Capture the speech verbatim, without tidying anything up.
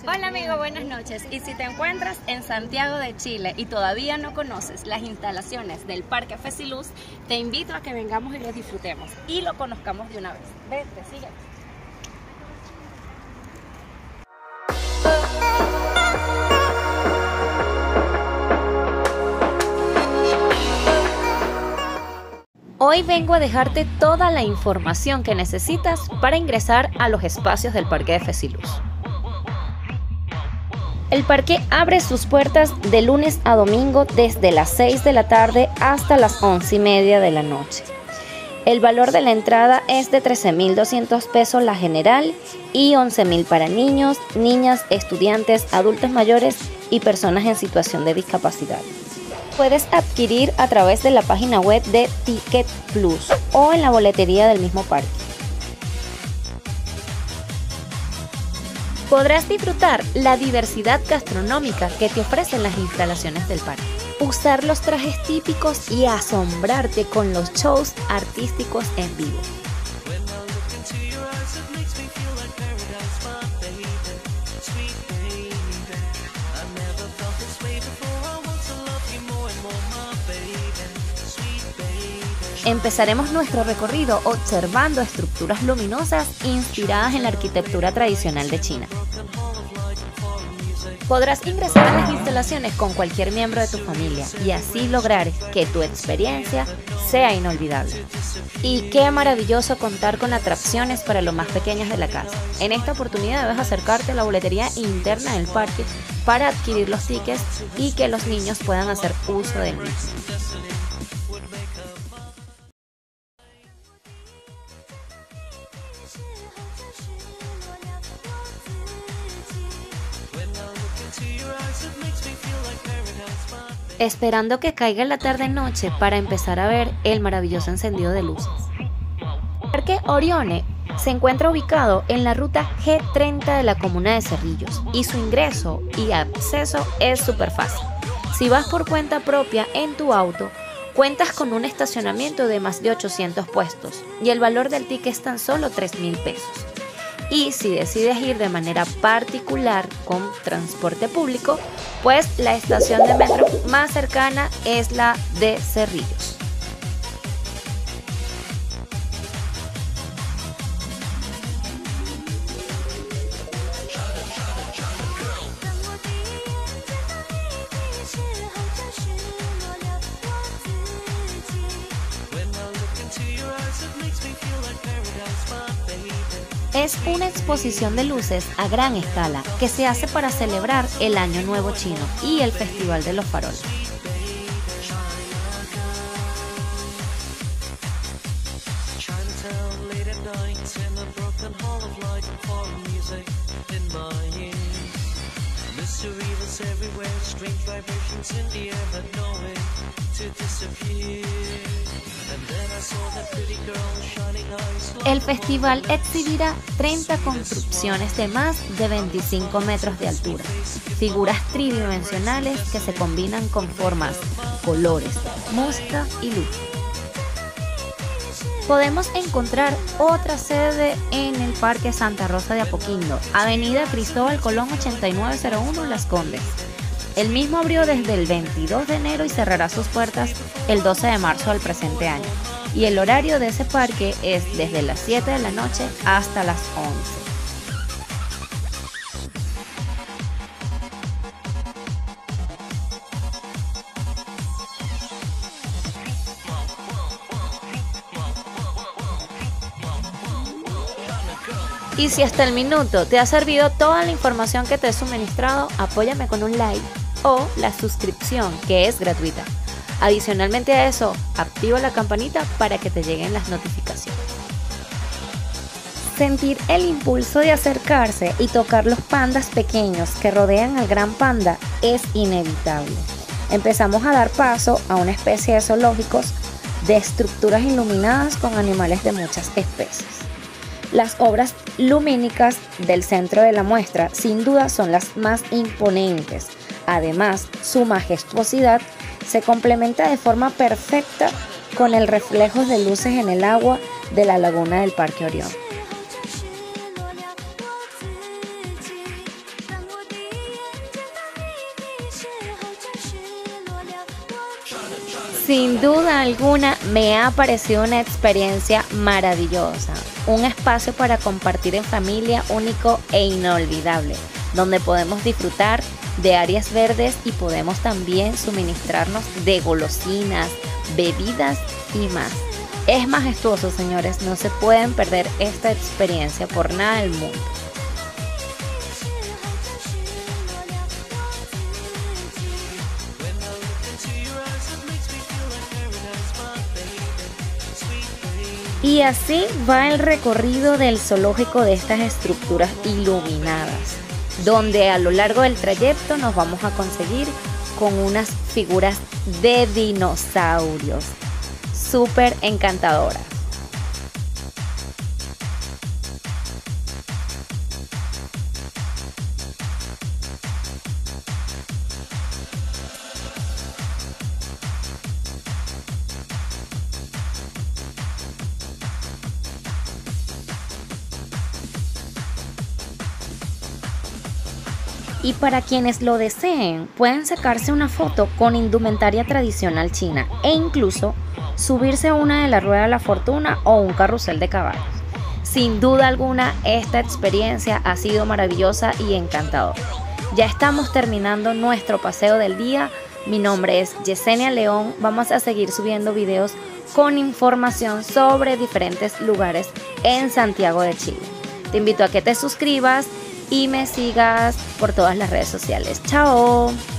Hola amigo, buenas noches. Y si te encuentras en Santiago de Chile y todavía no conoces las instalaciones del Parque Fesiluz, te invito a que vengamos y los disfrutemos y lo conozcamos de una vez. Vente, sígueme. Hoy vengo a dejarte toda la información que necesitas para ingresar a los espacios del Parque de Fesiluz. El parque abre sus puertas de lunes a domingo desde las seis de la tarde hasta las once y media de la noche. El valor de la entrada es de trece mil doscientos pesos la general y once mil para niños, niñas, estudiantes, adultos mayores y personas en situación de discapacidad. Puedes adquirir a través de la página web de Ticket Plus o en la boletería del mismo parque. Podrás disfrutar la diversidad gastronómica que te ofrecen las instalaciones del parque, usar los trajes típicos y asombrarte con los shows artísticos en vivo. Empezaremos nuestro recorrido observando estructuras luminosas inspiradas en la arquitectura tradicional de China. Podrás ingresar a las instalaciones con cualquier miembro de tu familia y así lograr que tu experiencia sea inolvidable. Y qué maravilloso contar con atracciones para los más pequeños de la casa. En esta oportunidad debes acercarte a la boletería interna del parque para adquirir los tickets y que los niños puedan hacer uso del mismo. Esperando que caiga la tarde-noche para empezar a ver el maravilloso encendido de luces. El Parque Orione se encuentra ubicado en la ruta G treinta de la comuna de Cerrillos y su ingreso y acceso es súper fácil. Si vas por cuenta propia en tu auto, cuentas con un estacionamiento de más de ochocientos puestos y el valor del ticket es tan solo tres mil pesos. Y si decides ir de manera particular con transporte público, pues la estación de metro más cercana es la de Cerrillos. Es una exposición de luces a gran escala que se hace para celebrar el Año Nuevo Chino y el Festival de los Faroles. El festival exhibirá treinta construcciones de más de veinticinco metros de altura, figuras tridimensionales que se combinan con formas, colores, música y luz. Podemos encontrar otra sede en el Parque Santa Rosa de Apoquindo, Avenida Cristóbal Colón ochenta y nueve cero uno, Las Condes. El mismo abrió desde el veintidós de enero y cerrará sus puertas el doce de marzo del presente año. Y el horario de ese parque es desde las siete de la noche hasta las once. Y si hasta el minuto te ha servido toda la información que te he suministrado, apóyame con un like o la suscripción, que es gratuita. Adicionalmente a eso, activa la campanita para que te lleguen las notificaciones. Sentir el impulso de acercarse y tocar los pandas pequeños que rodean al gran panda es inevitable. Empezamos a dar paso a una especie de zoológicos de estructuras iluminadas con animales de muchas especies. Las obras lumínicas del centro de la muestra sin duda son las más imponentes. Además, su majestuosidad se complementa de forma perfecta con el reflejo de luces en el agua de la laguna del Parque Orión. Sin duda alguna me ha parecido una experiencia maravillosa, un espacio para compartir en familia único e inolvidable, donde podemos disfrutar de áreas verdes y podemos también suministrarnos de golosinas, bebidas y más. Es majestuoso, señores, no se pueden perder esta experiencia por nada del mundo. Y así va el recorrido del zoológico de estas estructuras iluminadas, donde a lo largo del trayecto nos vamos a conseguir con unas figuras de dinosaurios súper encantadoras. Y para quienes lo deseen, pueden sacarse una foto con indumentaria tradicional china e incluso subirse a una de las ruedas de la fortuna o un carrusel de caballos. Sin duda alguna, esta experiencia ha sido maravillosa y encantadora. Ya estamos terminando nuestro paseo del día. Mi nombre es Yesenia León. Vamos a seguir subiendo videos con información sobre diferentes lugares en Santiago de Chile. Te invito a que te suscribas y me sigas por todas las redes sociales. ¡Chao!